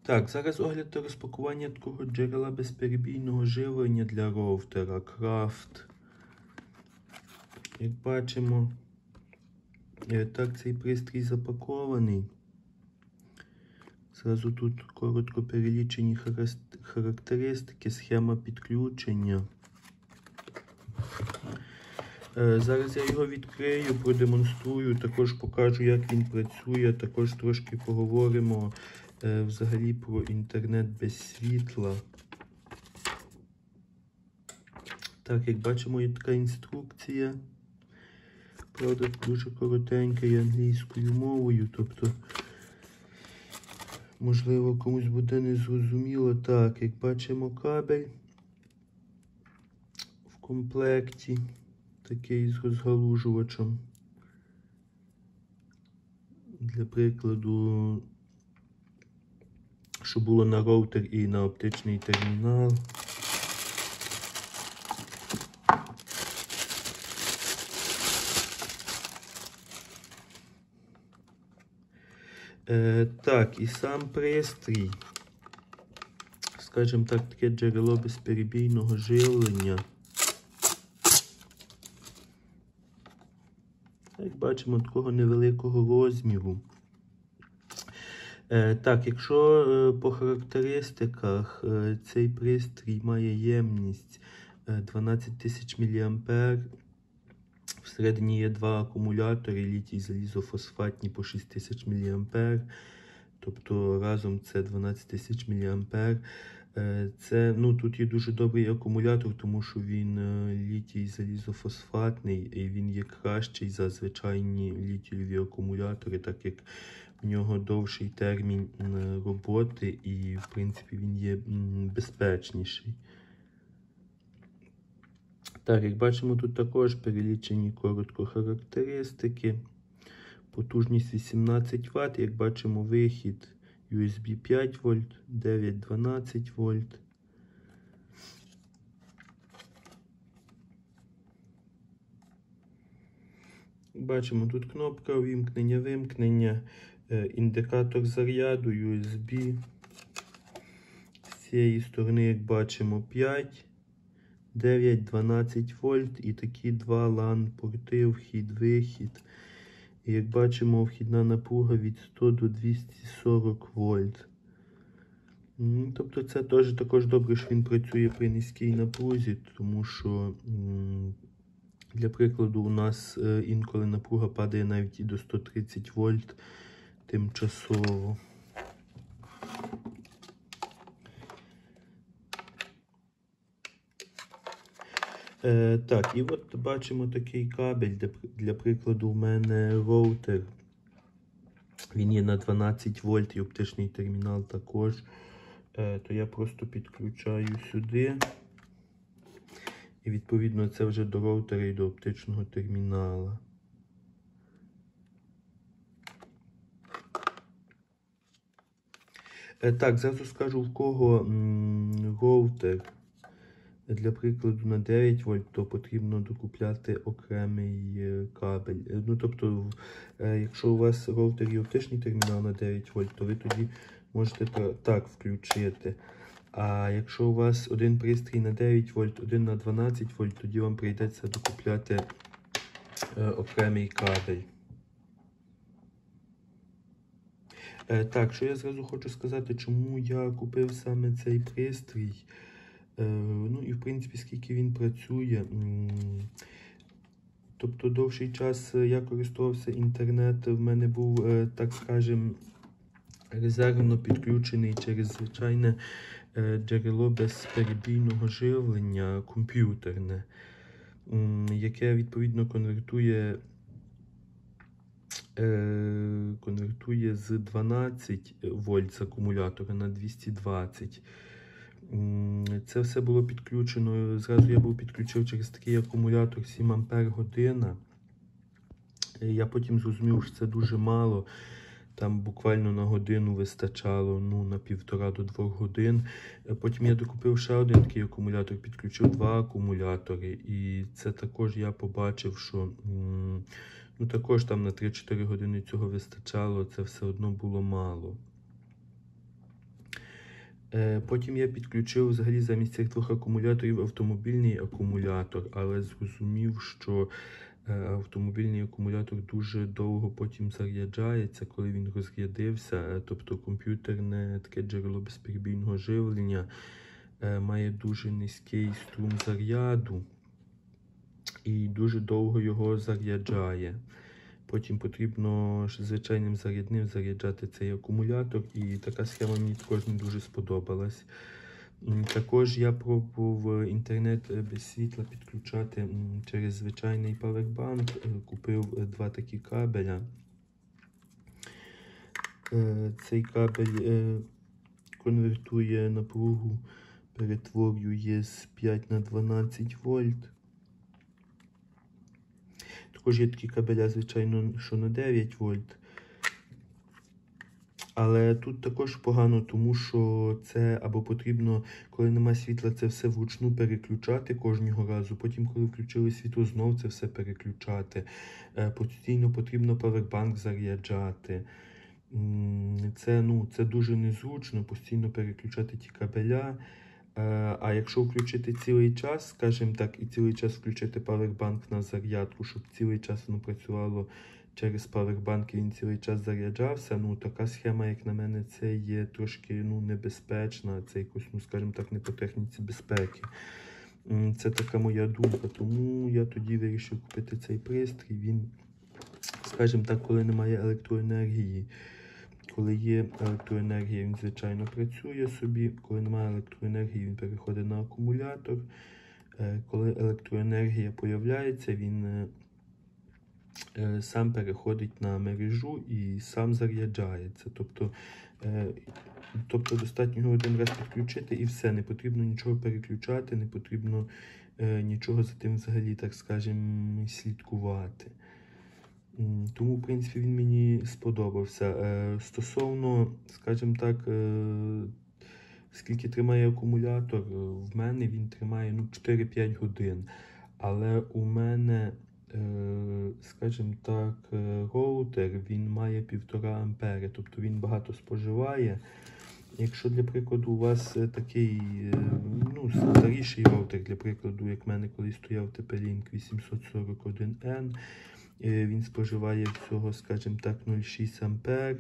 Так, зараз огляд та розпакування такого джерела безперебійного живлення для роутера Крафт. Як бачимо, так цей пристрій запакований. Зразу тут коротко перелічені характеристики, схема підключення. Зараз я його відкрию, продемонструю, також покажу, як він працює, також трошки поговоримо взагалі про інтернет без світла. Так, як бачимо, є така інструкція. Правда, дуже коротенька і англійською мовою, тобто, можливо, комусь буде незрозуміло. Так, як бачимо, кабель в комплекті, такий з розгалужувачем. Для прикладу, що було на роутер і на оптичний термінал. Так, і сам пристрій, скажімо так, таке джерело безперебійного живлення. Як бачимо, такого невеликого розміру. Так, якщо по характеристиках цей пристрій має ємність 12 тисяч мА, всередині є два акумулятори літій залізофосфатні по 6 тисяч мА, тобто разом це 12 тисяч мА. Це, тут є дуже добрий акумулятор, тому що він літій залізофосфатний і він є кращий за звичайні літієві акумулятори, так як в нього довший термін роботи і, в принципі, він є безпечніший. Так, як бачимо, тут також перелічені коротко характеристики. Потужність 18 Вт, як бачимо, вихід USB 5 вольт, 9-12 вольт. Бачимо, тут кнопка вимкнення, індикатор заряду, USB. З цієї сторони, як бачимо, 5, 9, 12 вольт і такі два LAN-порти, вхід-вихід. І як бачимо, вхідна напруга від 100 до 240 вольт. Тобто це також добре, що він працює при низькій напрузі, тому що, для прикладу, у нас інколи напруга падає навіть і до 130 вольт тимчасово. Так, і от бачимо такий кабель, для прикладу, в мене роутер. Він є на 12 вольт і оптичний термінал також. То я просто підключаю сюди. І відповідно це вже до роутера і до оптичного термінала. Так, зразу скажу, в кого роутер. Для прикладу на 9 вольт, то потрібно докупляти окремий кабель. Тобто, якщо у вас роутер і оптичний термінал на 9 вольт, то ви тоді можете так включити. А якщо у вас один пристрій на 9 вольт, один на 12 вольт, тоді вам прийдеться докупляти окремий кабель. Так, що я зразу хочу сказати, чому я купив саме цей пристрій. І в принципі, скільки він працює. Тобто, довший час я користувався інтернетом, в мене був, так скажемо, резервно підключений через звичайне джерело безперебійного живлення, комп'ютерне, яке, відповідно, конвертує з 12 вольт з акумулятора на 220. Це все було підключено, зразу я був підключив через такий акумулятор 7 Ампер година. Я потім зрозумів, що це дуже мало. Там буквально на годину вистачало, на 1,5 до 2 годин. Потім я докупив ще один такий акумулятор, підключив 2 акумулятори. І це також я побачив, що також там на 3-4 години цього вистачало, це все одно було мало. Потім я підключив взагалі замість цих двох акумуляторів автомобільний акумулятор, але зрозумів, що автомобільний акумулятор дуже довго потім заряджається, коли він розрядився. Тобто комп'ютерне таке джерело безперебійного живлення має дуже низький струм заряду і дуже довго його заряджає. Потім потрібно звичайним зарядним заряджати цей акумулятор, і така схема мені також не дуже сподобалась. Також я пробував інтернет без світла підключати через звичайний павербанк. Купив два такі кабеля. Цей кабель конвертує напругу, перетворює з 5 на 12 вольт. Також є такі кабеля, звичайно, що на 9 вольт. Але тут також погано, тому що це або потрібно, коли немає світла, це все вручну переключати кожного разу. Потім, коли включили світло, знову це все переключати. Постійно потрібно павербанк заряджати. Це дуже незручно, постійно переключати ті кабеля. А якщо включити цілий час, скажімо так, і цілий час включити павербанк на зарядку, щоб цілий час воно працювало через павербанк і він цілий час заряджався, така схема, як на мене, це є трошки небезпечна, це якось, скажімо так, не по техніці безпеки. Це така моя думка, тому я тоді вирішив купити цей пристрій. Він, скажімо так, коли немає електроенергії, коли є електроенергія, він, звичайно, працює собі. Коли немає електроенергії, він переходить на акумулятор. Коли електроенергія появляється, він сам переходить на мережу і сам заряджається. Тобто достатньо його один раз підключити і все. Не потрібно нічого переключати, не потрібно нічого за тим взагалі, так скажемо, слідкувати. Тому, в принципі, він мені сподобався. Стосовно, скажімо так, скільки тримає акумулятор, в мене він тримає 4-5 годин. Але у мене, скажімо так, роутер, він має 1,5 ампери, тобто він багато споживає. Якщо, для прикладу, у вас такий старіший роутер, для прикладу, як в мене колись стояв TP-Link 841N, він споживає всього, скажімо так, 0,6 ампер,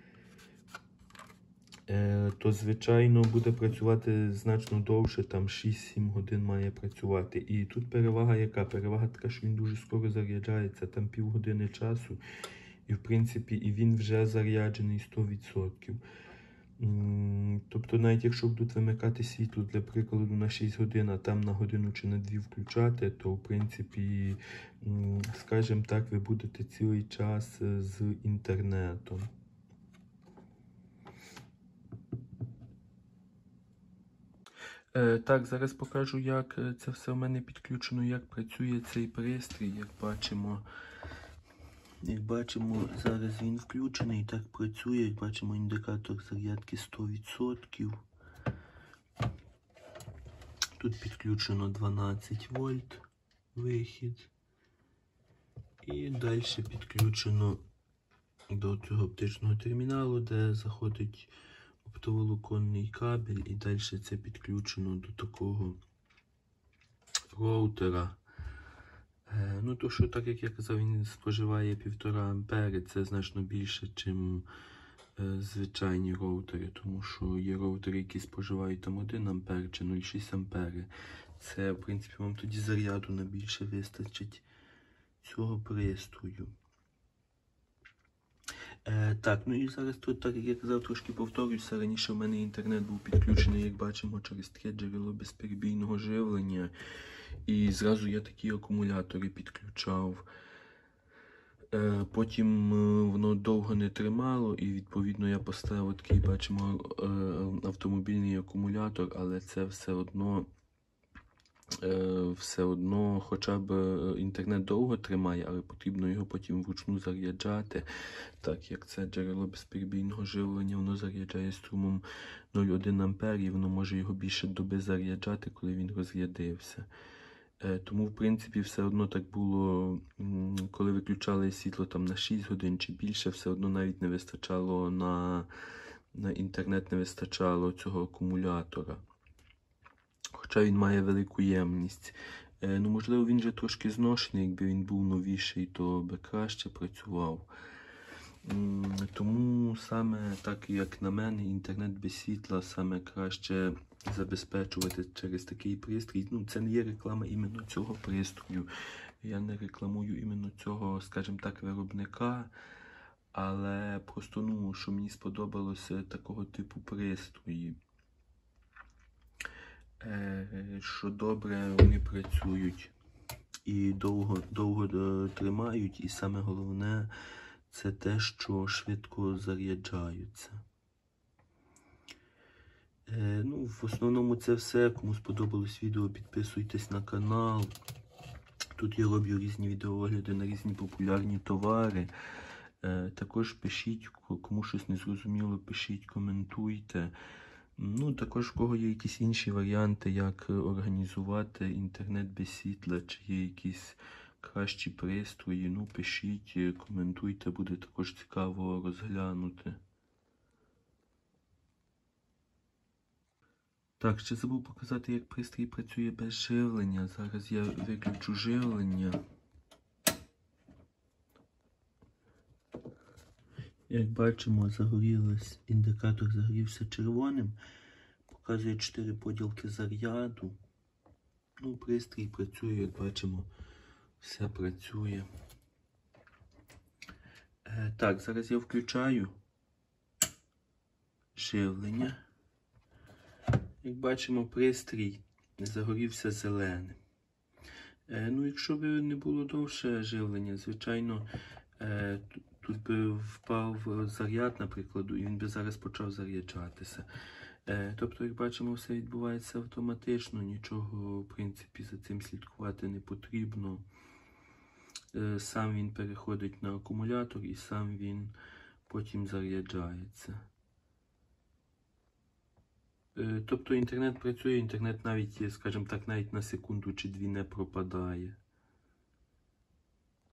то, звичайно, буде працювати значно довше, там 6-7 годин має працювати. І тут перевага яка? Перевага така, що він дуже скоро заряджається, там півгодини часу, і, в принципі, і він вже заряджений 100%. Тобто, навіть якщо будуть вимикати світло, для прикладу, на 6 годин, а там на годину чи на 2 включати, то, в принципі, скажімо так, ви будете цілий час з інтернетом. Так, зараз покажу, як це все в мене підключено, як працює цей пристрій. Як бачимо, зараз він включений, так працює. Як бачимо, індикатор зарядки 100%. Тут підключено 12 вольт вихід. І далі підключено до цього оптичного терміналу, де заходить оптоволоконний кабель, і далі це підключено до такого роутера. То що, так як я казав, він споживає 1,5 ампери, це значно більше, ніж звичайні роутери, тому що є роутери, які споживають там 1 ампер чи 0,6 ампери. Це, в принципі, вам тоді заряду на більше вистачить цього пристрою. Так, і зараз тут, так як я казав, трошки повторюся. Раніше в мене інтернет був підключений, як бачимо, через таке джерело безперебійного живлення. І зразу я такі акумулятори підключав. Потім воно довго не тримало, і, відповідно, я поставив такий, бачимо, автомобільний акумулятор, але це все одно, хоча б інтернет довго тримає, але потрібно його потім вручну заряджати, так як це джерело безперебійного живлення, воно заряджає струмом 0,1 ампер, і воно може його більше доби заряджати, коли він розрядився. Тому, в принципі, все одно так було, коли виключали світло там на 6 годин чи більше, все одно навіть не вистачало на інтернет не вистачало цього акумулятора. Хоча він має велику ємність. Ну, можливо, він же трошки зношений, якби він був новіший, то би краще працював. Тому саме так, як на мене, інтернет без світла саме краще забезпечувати через такий пристрій. Ну, це не є реклама іменно цього пристрою. Я не рекламую іменно цього, скажімо так, виробника. Але просто, ну, що мені сподобалося такого типу пристрої. Що добре вони працюють і довго тримають, і саме головне це те, що швидко заряджаються. Ну, в основному це все. Кому сподобалось відео, підписуйтесь на канал. Тут я роблю різні відеоогляди на різні популярні товари. Також пишіть, кому щось не зрозуміло, пишіть, коментуйте. Ну, також в кого є якісь інші варіанти, як організувати інтернет без світла, чи є якісь кращі пристрої, ну, пишіть, коментуйте, буде також цікаво розглянути. Так, ще забув показати, як пристрій працює без живлення. Зараз я виключу живлення. Як бачимо, індикатор загорівся червоним. Показує 4 поділки заряду. Ну, пристрій працює, як бачимо, все працює. Так, зараз я включаю живлення. Як бачимо, пристрій загорівся зеленим. Ну, якщо б не було довше живлення, звичайно, тут би впав заряд, наприклад, і він би зараз почав заряджатися. Тобто, як бачимо, все відбувається автоматично, нічого, в принципі, за цим слідкувати не потрібно. Сам він переходить на акумулятор і сам він потім заряджається. Тобто інтернет працює, інтернет навіть, скажімо так, навіть на секунду чи дві не пропадає.